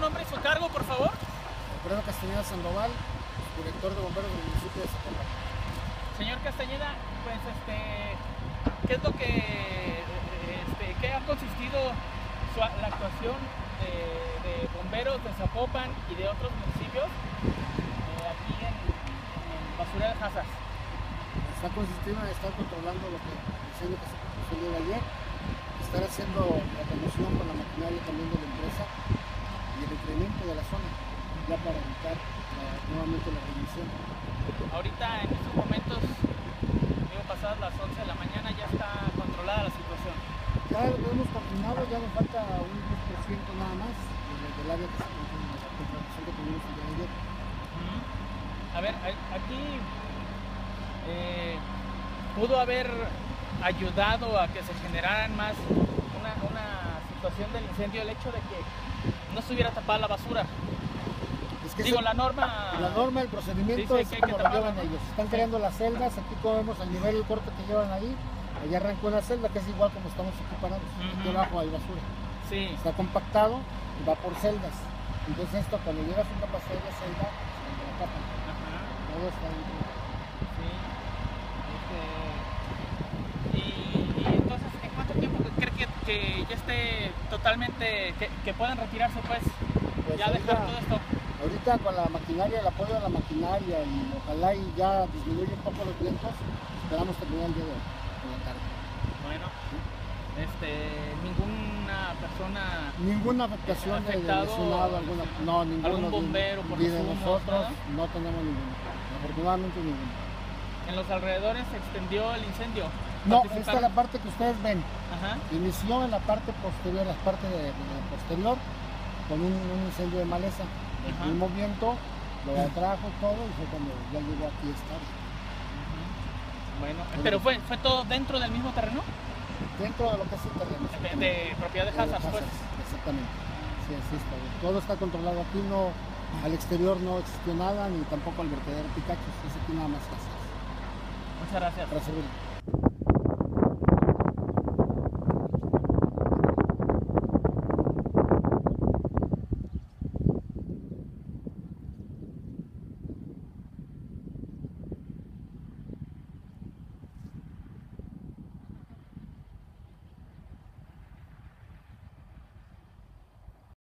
nombre y su cargo, por favor? Alfredo Castañeda Sandoval, director de bomberos del municipio de Zapopan. Señor Castañeda, pues ¿qué es lo que, qué ha consistido la actuación de bomberos de Zapopan y de otros municipios aquí en Basurero de Hazas? Está consistiendo en estar controlando lo que el incendio que se produjo el día de ayer, estar haciendo la promoción con la maquinaria también de la empresa y el incremento de la zona, ya para evitar nuevamente la reinición. Ahorita en estos momentos, digo, pasadas las 11 de la mañana, ya está controlada la situación. Ya lo hemos continuado, ya nos falta un 10% nada más del área que se controla, la contratación que tuvimos el día de ayer. A ver, aquí pudo haber ayudado a que se generaran más una situación del incendio el hecho de que no estuviera tapada la basura. Es que digo, la norma, el procedimiento dice es que hay como que lo taparla, llevan ¿no? ellos. Están creando las celdas, aquí como vemos al nivel del corte que llevan ahí, allá arrancó una celda que es igual como estamos aquí parados. Aquí abajo hay basura. Sí. Está compactado y va por celdas. Entonces esto cuando llega a su capacidad de celda, se la tapan. Todo está dentro. Sí. Y entonces, ¿en cuánto tiempo cree que ya esté totalmente, que puedan retirarse pues ya ahorita, dejar todo esto? Ahorita con la maquinaria, el apoyo de la maquinaria y ojalá y ya disminuya un poco los vientos, esperamos terminar el día de hoy, por la tarde. Bueno, ninguna persona, ninguna afectación de lesionado, no, ninguno. algún bombero por de los humos, nosotros ¿nada? no tenemos ninguno, afortunadamente ninguno. En los alrededores se extendió el incendio. No, esta es la parte que ustedes ven. Ajá. Inició en la parte posterior, la parte de posterior, con un incendio de maleza. El mismo viento lo atrajo todo y fue cuando ya llegó aquí a estar. Bueno, pero fue todo dentro del mismo terreno. Dentro de lo que es el terreno. De propiedad de Hazas, pues. Exactamente. Sí, así está. Todo está controlado aquí, no, al exterior no existió nada, ni tampoco al vertedero Picachos, es aquí nada más Hazas. Muchas gracias. Para servir.